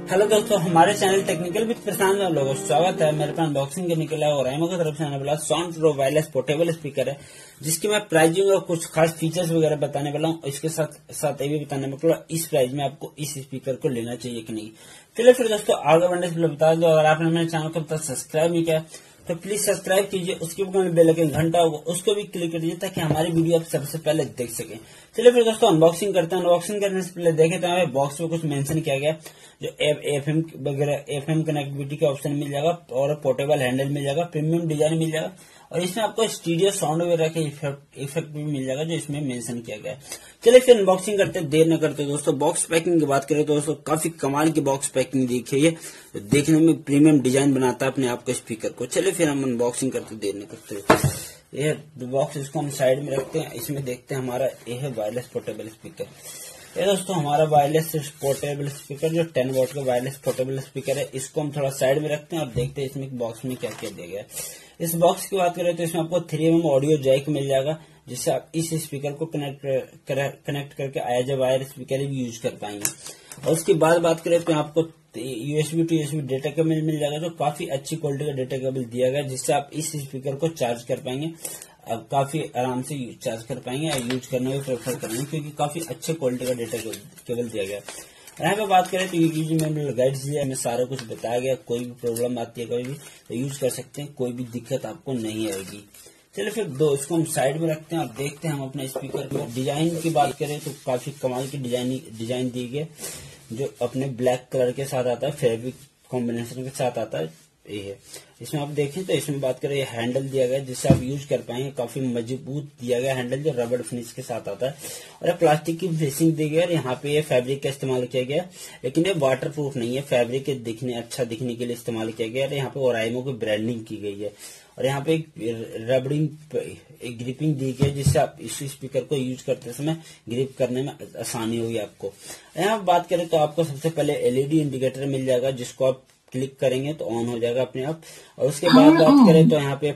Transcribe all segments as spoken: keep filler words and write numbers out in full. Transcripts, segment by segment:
Hello दोस्तों, हमारे channel technical with प्रशांत में लोगों का स्वागत है। मेरे पास अनबॉक्सिंग करने के लिए और राइमो की तरफ से आने वाला sound pro wireless portable speaker है, जिसकी मैं प्राइसिंग और कुछ खास फीचर्स वगैरह बताने वाला हूँ। इसके साथ साथ ये भी बताने वाला इस प्राइस में आपको इस स्पीकर को लेना चाहिए कि नहीं। चलिए फिर दोस्तों, आगे बढ़ने से पहले बता दो, अगर आपने मेरे चैनल को अब तक सब्सक्राइब नहीं किया तो प्लीज सब्सक्राइब कीजिए। उसके बगल में बेल आइकन घंटा होगा, उसको भी क्लिक कीजिए ताकि हमारी वीडियो आप सबसे पहले देख सकें। चलिए फिर दोस्तों, अनबॉक्सिंग करते हैं। अनबॉक्सिंग करने से पहले देखें तो हमें बॉक्स में कुछ मेंशन किया गया, जो एफ एम वगैरह एफ एम कनेक्टिविटी का ऑप्शन मिल जाएगा और पोर्टेबल हैंडल मिल जाएगा, प्रीमियम डिजाइन मिल जाएगा और इसमें आपको स्टीरियो साउंड वगैरह के इफेक्ट इफेक्ट भी मिल जाएगा जो इसमें मेंशन किया गया है। चलिए फिर अनबॉक्सिंग करते हैं, देर न करते दोस्तों। बॉक्स पैकिंग की बात करें तो दोस्तों काफी कमाल की बॉक्स पैकिंग देखिए, ये देखने में प्रीमियम डिजाइन बनाता है अपने आप को स्पीकर को। चलिए फिर हम अनबॉक्सिंग करते, देर न करते। ये बॉक्स इसको हम साइड में रखते हैं। इसमें देखते हैं हमारा ये है वायरलेस पोर्टेबल स्पीकर। ये दोस्तों हमारा वायरलेस पोर्टेबल स्पीकर जो टेन वॉट का वायरलेस पोर्टेबल स्पीकर है, इसको हम थोड़ा साइड में रखते हैं और देखते हैं इसमें बॉक्स में क्या क्या दिया गया है। इस बॉक्स की बात करें तो इसमें आपको three M M audio jack मिल जाएगा, जिससे आप इस स्पीकर को कनेक्ट कर, कनेक्ट करके एज ए वायर स्पीकर भी यूज कर पाएंगे। और उसके बाद बात करें तो आपको USB to USB data cable मिल जाएगा, जो काफी अच्छी क्वालिटी का डेटा केबल दिया गया, जिससे आप इस स्पीकर को चार्ज कर पाएंगे। अब काफी आराम से चार्ज कर पाएंगे या यूज करना भी प्रेफर करेंगे, क्योंकि काफी अच्छे क्वालिटी का डेटा केबल दिया गया। यहाँ पे बात करें तो यूज में गाइड्स दिया, हमें सारा कुछ बताया गया। कोई भी प्रॉब्लम आती है कोई भी तो यूज कर सकते हैं, कोई भी दिक्कत आपको नहीं आएगी। चलिए फिर दो इसको हम साइड में रखते हैं और देखते हैं हम अपने स्पीकर को। डिजाइन की बात करें तो काफी कमाल की डिजाइन डिजाइन दी गई, जो अपने ब्लैक कलर के साथ आता है, फैब्रिक कॉम्बिनेशन के साथ आता है। ये है इसमें आप देखें तो इसमें बात करें, ये हैंडल दिया गया जिससे आप यूज कर पाएंगे। काफी मजबूत दिया गया हैंडल, जो रबड़ फिनिश के साथ आता है और ये प्लास्टिक की फिनिशिंग दी गई है। यहाँ पे ये फैब्रिक का इस्तेमाल किया गया, लेकिन ये वाटर प्रूफ नहीं है, फैब्रिक के दिखने अच्छा दिखने के लिए इस्तेमाल किया गया। यहाँ पे ओराइमो की ब्रांडिंग की गई है और यहाँ पे एक रबड़िंग एक ग्रिपिंग दी गई है, जिससे आप इस स्पीकर को यूज करते समय ग्रिप करने में आसानी होगी आपको। यहाँ बात करें तो आपको सबसे पहले एलईडी इंडिकेटर मिल जाएगा, जिसको आप क्लिक करेंगे तो ऑन हो जाएगा अपने आप। और उसके बाद बात करें तो यहाँ पे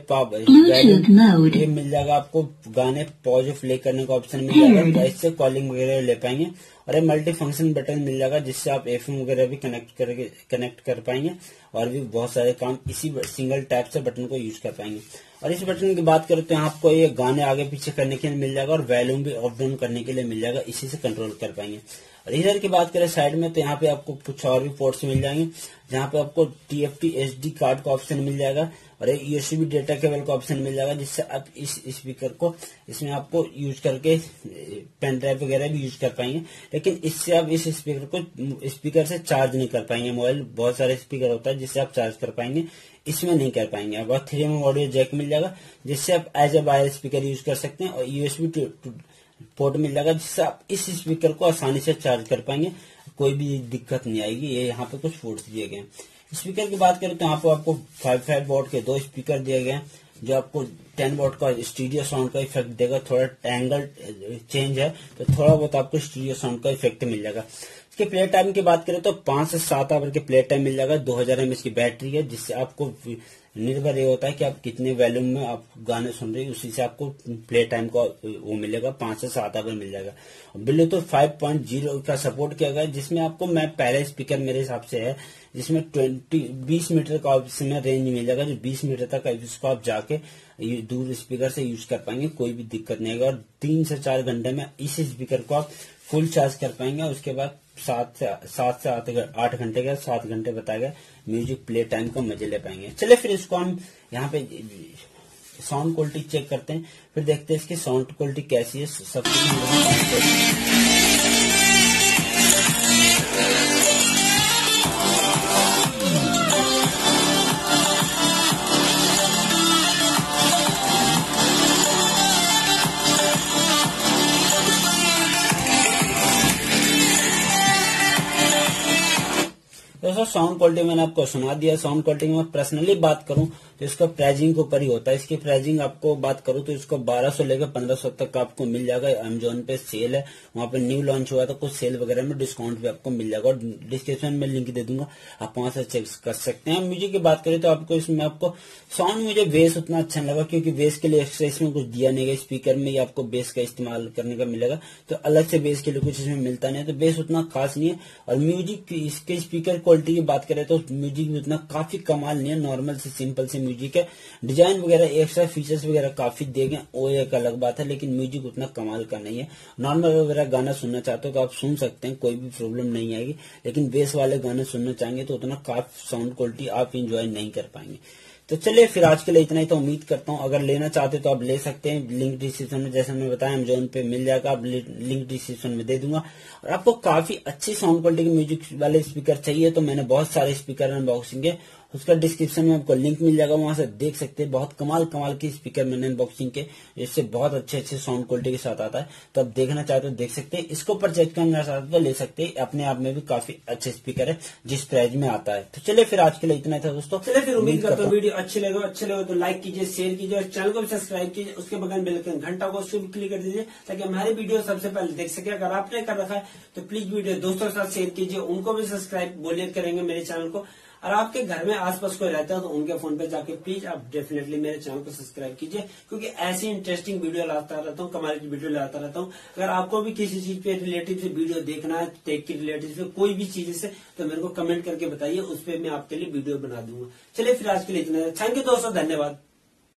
ये मिल जाएगा आपको, गाने पॉज प्ले करने का ऑप्शन मिल जाएगा, तो इससे कॉलिंग वगैरह ले पाएंगे। और ये मल्टी फंक्शन बटन मिल जाएगा, जिससे आप एफएम वगैरह भी कनेक्ट करके कनेक्ट कर पाएंगे और भी बहुत सारे काम इसी सिंगल टैप से बटन को यूज कर पाएंगे। और इस बटन की बात करें तो यहाँ आपको ये गाने आगे पीछे करने के लिए मिल जाएगा और वॉल्यूम भी ऑफ डाउन करने के लिए मिल जाएगा, इसी से कंट्रोल कर पाएंगे। और इधर की बात करें साइड में तो यहाँ पे आपको कुछ और भी पोर्ट्स मिल जाएंगे, जहाँ पे आपको टीएफटी एसडी कार्ड का ऑप्शन मिल जाएगा और एक यूएसबी डेटा केबल का ऑप्शन मिल जाएगा, जिससे आप इस स्पीकर को इसमें आपको यूज करके पेन ड्राइव वगैरह भी यूज कर पाएंगे। लेकिन इससे आप इस स्पीकर को स्पीकर से चार्ज नहीं कर पाएंगे। मोबाइल बहुत सारे स्पीकर होता है जिससे आप चार्ज कर पाएंगे, इसमें नहीं कर पाएंगे। अब three M M audio jack मिल जाएगा, जिससे आप as a wire speaker use कर सकते हैं और यूएसबी पोर्ट मिल जाएगा, जिससे आप इस स्पीकर को आसानी से चार्ज कर पाएंगे, कोई भी दिक्कत नहीं आएगी। ये यहाँ पे कुछ पोर्ट्स दिए गए हैं। स्पीकर की बात करें तो यहाँ पे आपको फाइव फाइव वॉट के दो स्पीकर दिए गए हैं, जो आपको टेन वॉट का स्टीरियो साउंड का इफेक्ट देगा। थोड़ा एंगल चेंज है तो थोड़ा बहुत आपको स्टीरियो साउंड का इफेक्ट मिल जाएगा। इसके प्ले टाइम की बात करें तो पांच से सात आवर के प्ले टाइम मिल जाएगा। दो हजार एमएच की बैटरी है, जिससे आपको निर्भर ये होता है कि आप कितने वॉल्यूम में आप गाने सुन रहे हैं, उसी से आपको प्ले टाइम का वो मिलेगा, पांच से सात आवर मिल जाएगा। ब्लूटूथ फाइव पॉइंट जीरो का सपोर्ट किया गया, जिसमें आपको मैं पहले स्पीकर मेरे हिसाब से है जिसमें ट्वेंटी बीस मीटर का इसमें रेंज मिल जाएगा, जो बीस मीटर तक इसको आप जाके दूर स्पीकर से यूज कर पाएंगे, कोई भी दिक्कत नहीं आएगा। और तीन से चार घंटे में इस स्पीकर को आप फुल चार्ज कर पाएंगे। उसके बाद सात से सात से आठ घंटे का सात घंटे बताया गया म्यूजिक प्ले टाइम का मजे ले पाएंगे। चलिए फिर इसको हम यहाँ पे साउंड क्वालिटी चेक करते हैं, फिर देखते हैं इसकी साउंड क्वालिटी कैसी है। सबसे दोस्तों साउंड क्वालिटी मैंने आपको सुना दिया। साउंड क्वालिटी में मैं पर्सनली बात करूं तो इसका प्राइसिंग के ऊपर ही होता है। इसकी प्राइसिंग आपको बात करूं तो इसको बारह सौ लेकर पंद्रह सौ तक का आपको मिल जाएगा। अमेजोन पे सेल है, वहां पे न्यू लॉन्च हुआ तो कुछ सेल वगैरह में डिस्काउंट भी आपको मिल जाएगा और डिस्क्रिप्शन में लिंक दे दूंगा, आप वहां से चेक कर सकते हैं। म्यूजिक की बात करें तो आपको इसमें आपको साउंड, मुझे बेस उतना अच्छा लगा क्योंकि बेस के लिए एक्स्ट्रा इसमें कुछ दिया नहीं है। स्पीकर में ही आपको बेस का इस्तेमाल करने का मिलेगा, तो अलग से बेस के लिए कुछ इसमें मिलता नहीं है, तो बेस उतना खास नहीं है। और म्यूजिक इसके स्पीकर क्वालिटी की बात करें तो म्यूजिक भी उतना काफी कमाल नहीं है, नॉर्मल से सिंपल से म्यूजिक है। डिजाइन वगैरह एक्स्ट्रा फीचर्स वगैरह काफी देंगे, वो एक अलग बात है, लेकिन म्यूजिक उतना कमाल का नहीं है। नॉर्मल वगैरह गाना सुनना चाहते हो तो आप सुन सकते हैं, कोई भी प्रॉब्लम नहीं आएगी, लेकिन बेस वाले गाने सुनना चाहेंगे तो उतना काफी साउंड क्वालिटी आप इंजॉय नहीं कर पाएंगे। तो चलिए फिर आज के लिए इतना ही। तो उम्मीद करता हूँ अगर लेना चाहते तो आप ले सकते हैं, लिंक डिस्क्रिप्शन में जैसे मैंने बताया अमेजोन पे मिल जाएगा, आप लिंक डिस्क्रिप्शन में दे दूंगा। और आपको काफी अच्छी साउंड क्वालिटी के म्यूजिक वाले स्पीकर चाहिए तो मैंने बहुत सारे स्पीकर अनबॉक्सिंग है, उसका डिस्क्रिप्शन में आपको लिंक मिल जाएगा, वहां से देख सकते हैं। बहुत कमाल कमाल की स्पीकर मैंने अनबॉक्सिंग के, इससे बहुत अच्छे अच्छे साउंड क्वालिटी के साथ आता है, तो आप देखना चाहते हो देख सकते हैं। इसको परचेज करना चाहते हो तो ले सकते हैं, अपने आप में भी काफी अच्छे स्पीकर है जिस प्राइस में आता है। तो चलिए फिर आज के लिए इतना था दोस्तों। चलिए फिर उम्मीद करता हूँ वीडियो अच्छे लगे अच्छे लगे तो लाइक कीजिए, शेयर कीजिए और चैनल को भी सब्सक्राइब कीजिए। उसके बगल बेल के घंटा को उसको भी क्लिक कर दीजिए ताकि हमारी वीडियो सबसे पहले देख सके। अगर आपने कर रखा है तो प्लीज वीडियो दोस्तों के साथ शेयर कीजिए, उनको भी सब्सक्राइब बोलिए करेंगे मेरे चैनल को। और आपके घर में आसपास कोई रहता है तो उनके फोन पे जाके प्लीज आप डेफिनेटली मेरे चैनल को सब्सक्राइब कीजिए, क्योंकि ऐसी इंटरेस्टिंग वीडियो लाता रहता हूँ, कमाल की वीडियो लाता रहता हूँ। अगर आपको भी किसी चीज पे रिलेटिव से वीडियो देखना है, टेक की रिलेटिव से कोई भी चीज से, तो मेरे को कमेंट करके बताइए, उस पर मैं आपके लिए वीडियो बना दूंगा। चलिए फिर आज के लिए इतना, थैंक यू दोस्तों, धन्यवाद।